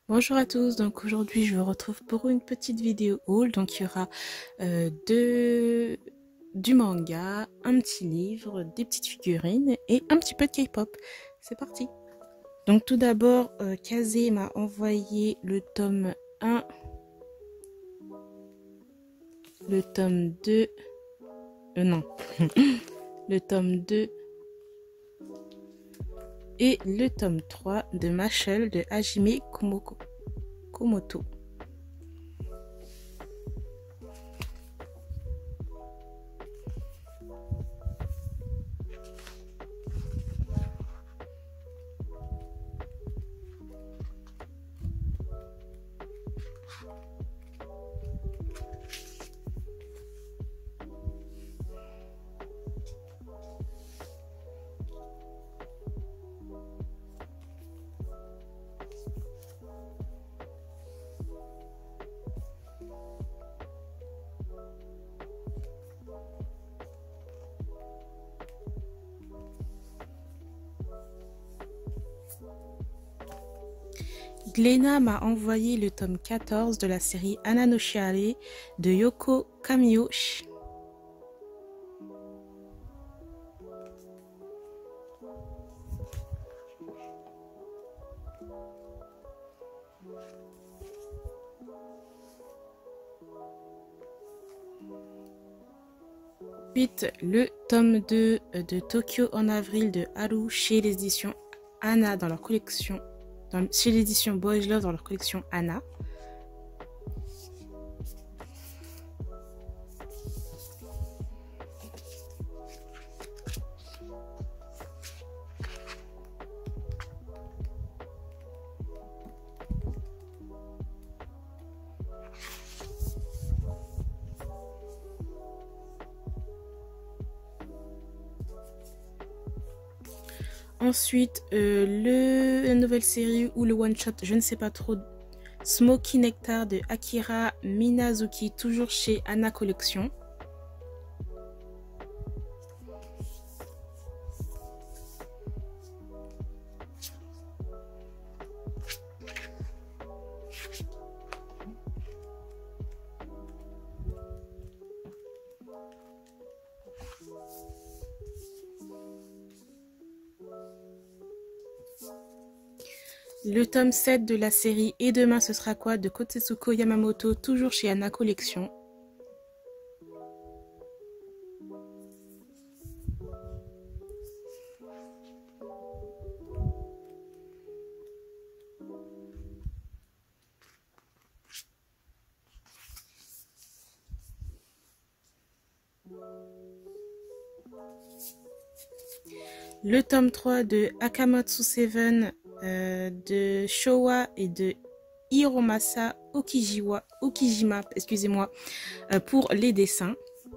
Bonjour à tous, donc aujourd'hui je vous retrouve pour une petite vidéo haul. Donc il y aura du manga, un petit livre, des petites figurines et un petit peu de K-pop. C'est parti. Donc tout d'abord, Kazé m'a envoyé le tome 1, le tome 2, non, le tome 2 et le tome 3 de Machel de Hajime Komoto. Glénat m'a envoyé le tome 14 de la série Anna no Shiare de Yoko Kamiyoshi. Ensuite, le tome 2 de Tokyo en avril de Haru chez les éditions Anna dans leur collection, chez l'édition Boys Love dans leur collection Anna. Ensuite, la nouvelle série ou le one-shot, je ne sais pas trop, Smoky Nectar de Akira Minazuki, toujours chez Anna Collection. Le tome 7 de la série Et demain ce sera quoi de Kotetsuko Yamamoto, toujours chez Anna Collection. Le tome 3 de Akamatsu Seven de Showa et de Hiromasa Okijima, excusez-moi, pour les dessins.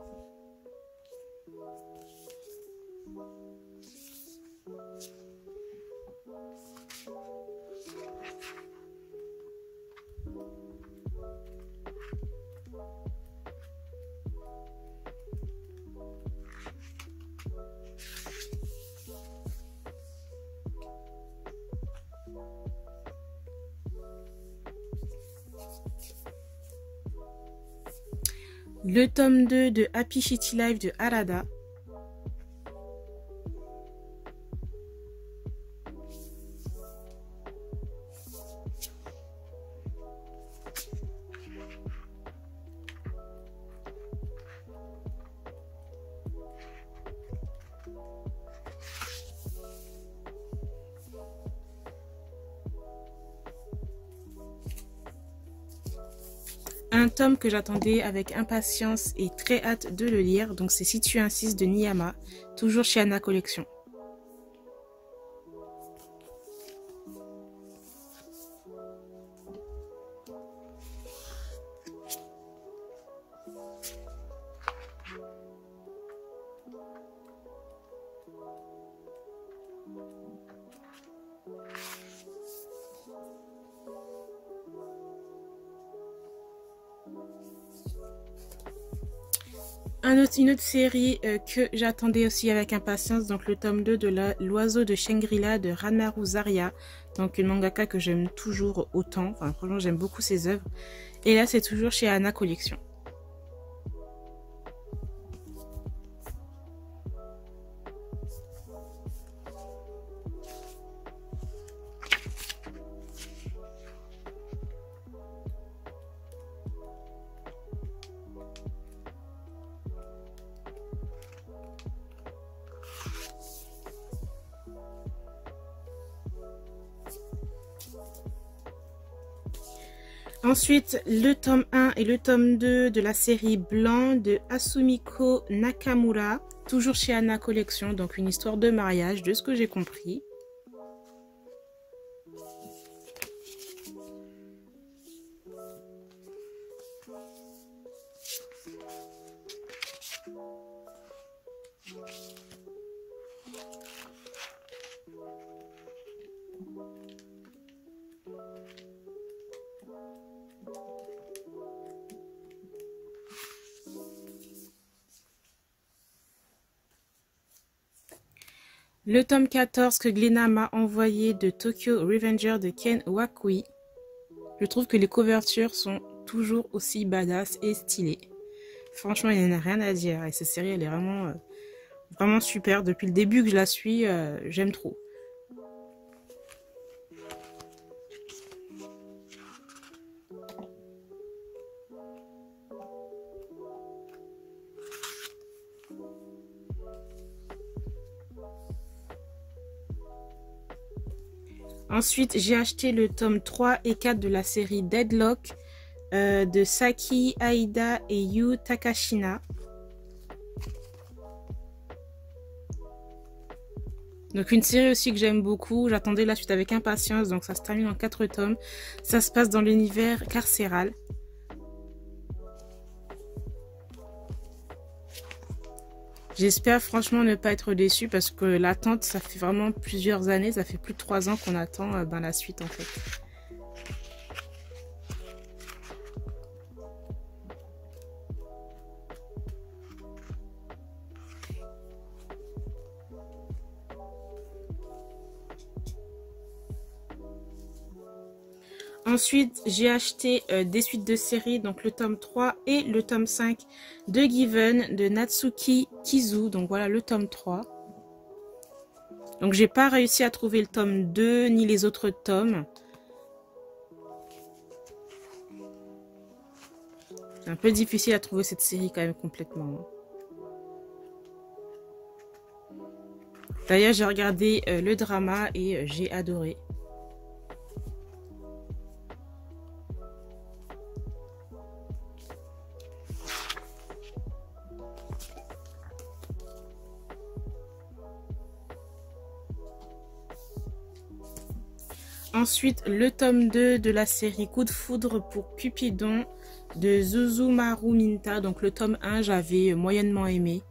Le tome 2 de Happy Shitty Life de Harada. Un tome que j'attendais avec impatience et très hâte de le lire, donc c'est Si tu insistes de Niyama, toujours chez Anna Collection. Une autre série que j'attendais aussi avec impatience, donc le tome 2 de l'oiseau de Shangri-La de Ranmaru Zaria, donc une mangaka que j'aime toujours autant, enfin franchement j'aime beaucoup ses œuvres, et là c'est toujours chez Anna Collection. Ensuite, le tome 1 et le tome 2 de la série Blanc de Asumiko Nakamura, toujours chez Anna Collection, donc une histoire de mariage, de ce que j'ai compris. Le tome 14 que Glénat m'a envoyé de Tokyo Revenger de Ken Wakui. Je trouve que les couvertures sont toujours aussi badass et stylées. Franchement, il n'y en a rien à dire. Et cette série, elle est vraiment super. Depuis le début que je la suis, j'aime trop. Ensuite, j'ai acheté le tome 3 et 4 de la série Deadlock de Saki Aida et Yu Takashina. Donc une série aussi que j'aime beaucoup. J'attendais la suite avec impatience. Donc ça se termine en 4 tomes. Ça se passe dans l'univers carcéral. J'espère franchement ne pas être déçue parce que l'attente, ça fait vraiment plusieurs années. Ça fait plus de 3 ans qu'on attend la suite en fait. Ensuite, j'ai acheté des suites de séries, donc le tome 3 et le tome 5 de Given de Natsuki Kizu. Donc voilà le tome 3. Donc j'ai pas réussi à trouver le tome 2 ni les autres tomes. C'est un peu difficile à trouver cette série quand même complètement. D'ailleurs, j'ai regardé le drama et j'ai adoré. Ensuite, le tome 2 de la série Coup de foudre pour Cupidon de Suzumaru Minta. Donc le tome 1, j'avais moyennement aimé.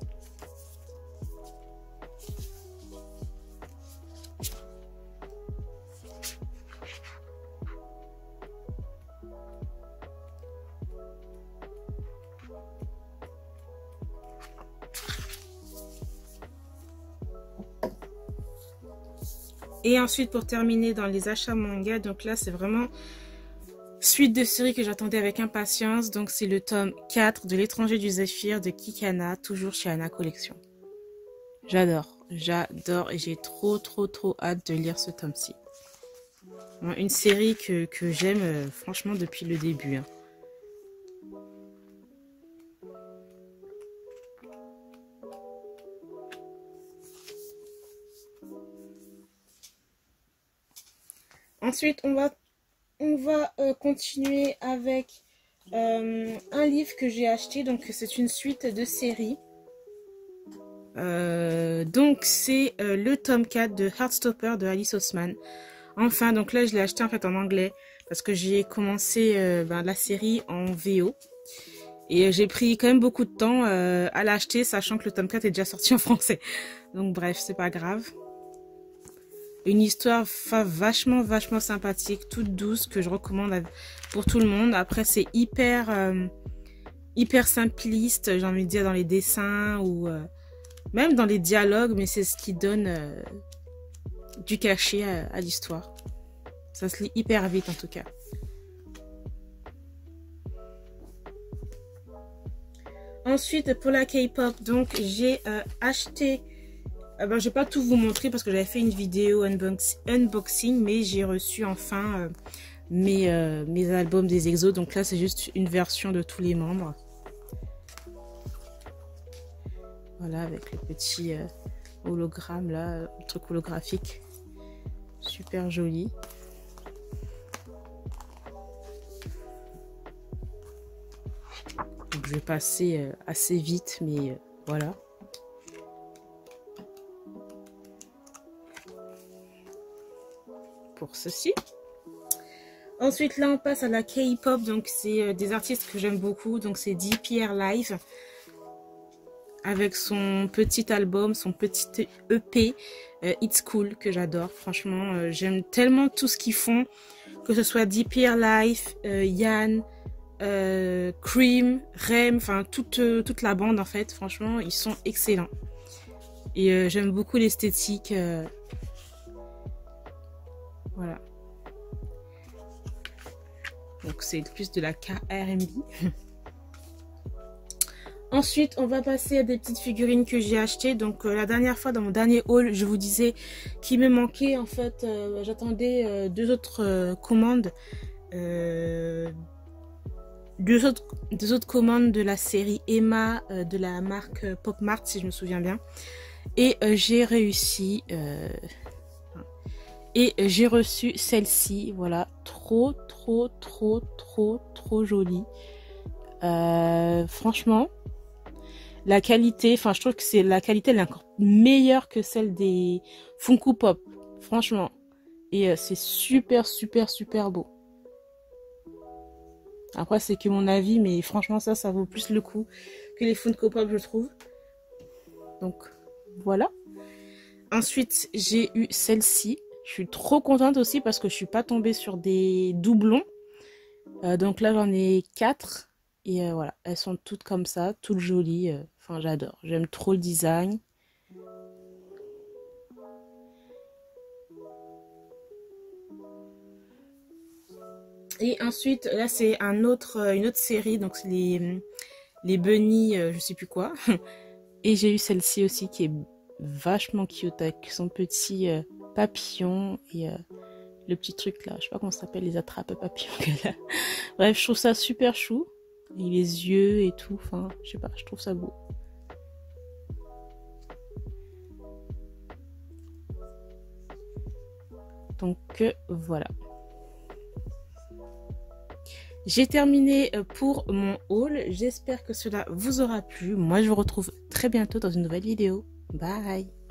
Et ensuite, pour terminer dans les achats manga, donc là, c'est vraiment suite de série que j'attendais avec impatience. Donc, c'est le tome 4 de L'étranger du Zéphyr de Kikana, toujours chez Anna Collection. J'adore et j'ai trop hâte de lire ce tome-ci. Une série que j'aime franchement depuis le début. Hein. Ensuite, on va continuer avec un livre que j'ai acheté. Donc, c'est une suite de séries. Donc, c'est le tome 4 de Heartstopper de Alice Oseman. Enfin, donc là, je l'ai acheté en fait en anglais parce que j'ai commencé la série en VO. Et j'ai pris quand même beaucoup de temps à l'acheter, sachant que le tome 4 est déjà sorti en français. Donc bref, c'est pas grave. Une histoire vachement sympathique, toute douce, que je recommande pour tout le monde. Après, c'est hyper hyper simpliste, j'ai envie de dire, dans les dessins ou même dans les dialogues, mais c'est ce qui donne du cachet à l'histoire. Ça se lit hyper vite en tout cas. Ensuite, pour la K-pop, donc j'ai acheté... je vais pas tout vous montrer parce que j'avais fait une vidéo unboxing, mais j'ai reçu enfin mes albums des EXO. Donc là, c'est juste une version de tous les membres. Voilà, avec le petit hologramme là, le truc holographique. Super joli. Donc, je vais passer assez vite, mais voilà. Pour ceci. Ensuite, là, on passe à la K-pop. Donc, c'est des artistes que j'aime beaucoup. Donc, c'est DPR Live. Avec son petit album, son petit EP, It's Cool, que j'adore. Franchement, j'aime tellement tout ce qu'ils font. Que ce soit DPR Live, Yann, Cream, Rem, enfin toute la bande en fait. Franchement, ils sont excellents. Et j'aime beaucoup l'esthétique. Voilà. Donc c'est plus de la KRMB. Ensuite, on va passer à des petites figurines que j'ai achetées. Donc la dernière fois, dans mon dernier haul, je vous disais qu'il me manquait en fait, j'attendais deux autres commandes. Deux autres commandes de la série Emma de la marque Pop Mart, si je me souviens bien. Et j'ai réussi. Et j'ai reçu celle-ci. Voilà, trop jolie. Franchement, la qualité, enfin je trouve que la qualité elle est encore meilleure que celle des Funko Pop. Franchement. Et c'est super beau. Après, c'est que mon avis, mais franchement, ça vaut plus le coup que les Funko Pop, je trouve. Donc, voilà. Ensuite, j'ai eu celle-ci. Je suis trop contente aussi parce que je suis pas tombée sur des doublons. Donc là, j'en ai 4. Et voilà, elles sont toutes comme ça, toutes jolies. Enfin, j'adore. J'aime trop le design. Et ensuite, là, c'est une autre série. Donc, c'est les bunnies, je sais plus quoi. Et j'ai eu celle-ci aussi qui est vachement cute avec son petit papillon et le petit truc là. Je sais pas comment ça s'appelle, les attrapes papillons qu'elle a. Bref, je trouve ça super chou. Et les yeux et tout. Enfin, je sais pas, je trouve ça beau. Donc, voilà. J'ai terminé pour mon haul. J'espère que cela vous aura plu. Moi, je vous retrouve très bientôt dans une nouvelle vidéo. Bye!